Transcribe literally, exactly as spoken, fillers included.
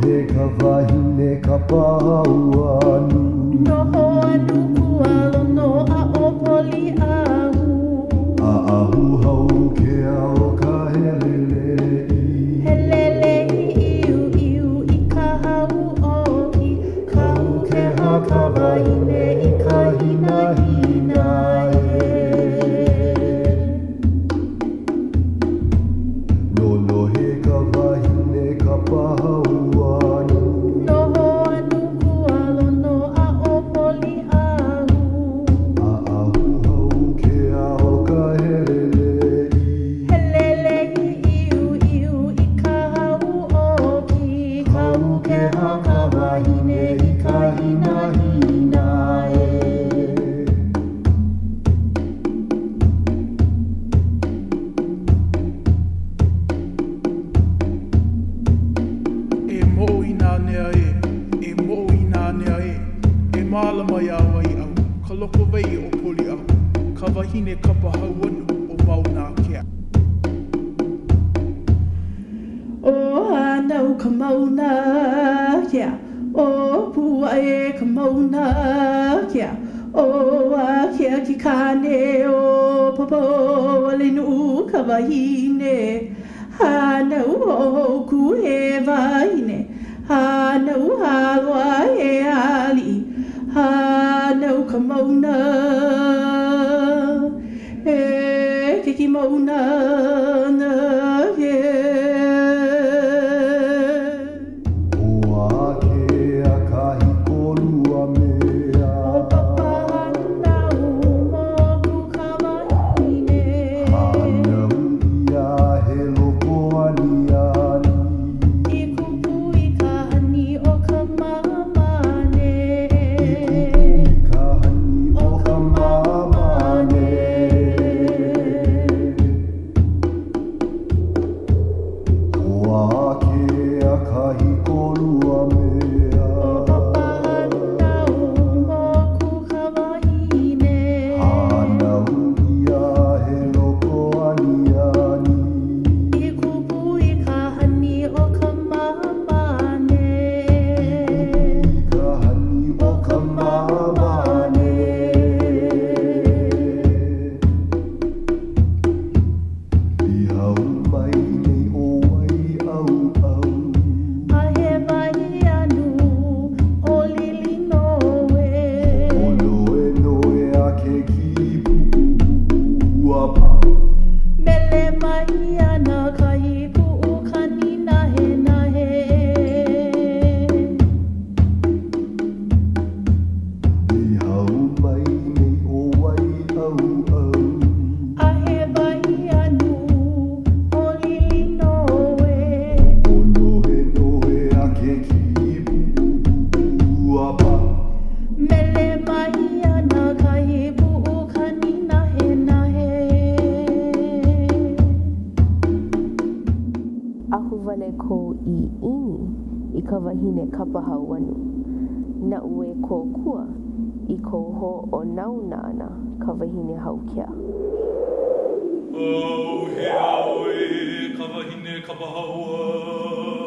ka wahine ka pāuanu. Noho anu kualo no a opoli ahu. A ahu hau ke ao ka helelei. Helelei iu iu I ka hau oki. Kau ke ha ka wahine I ka hina hina e. Lolohe ka wahine ka pāuanu. Noho anu kualo no a opoli ahu. A ahu hau ke ao ka helelei. Helelei iu iu I ka hau oki. Kau ke ha ka wahine I ka hina hina e. E mo'i nā nea e, e mo'i nā nea e, e mālama ia wai au, ka loko wei o poli au, ka wahine kapa hau anu o mau nā kea. O anau ka mauna kia, o pua e ka mauna kia, o a kia ki kane o popo ale nuu ka wahine. Hanau hoku he wahine, hanau hawa he ali, hanau ka mauna, e ke ki mauna na he. Ua ke a kahi kolua mea. O papa hanau moku ka wahine. Hanau ia he loko ani ani. I kupu I ka hani o ka mamane. Ka hani o ka mamane. Ua ke a kahi kolua mea. O papa hanau moku ka wahine. Hanau ia he loko ani ani. I kupu I ka hani o ka mamane. Ka hani o ka mamane. I hau mai nei o wai au au. A he wahi anu o lili noe. O noe noe a ke kipu a pa. Mele mahi ana kahi pu'u kani nahe nahe. I hau mai nei o wai au au. A he wahi anu o lili noe. O noe noe a ke kipu a pa. Mele mahi ana kahi pu'u kani nahe nahe. Ahu wale ko I ini I ka wahine kapa hau anu. Na ue ko kua I ko ho o nauna ana ka wahine hau kia. Oh, he aoi, ka wahine ka pahaua.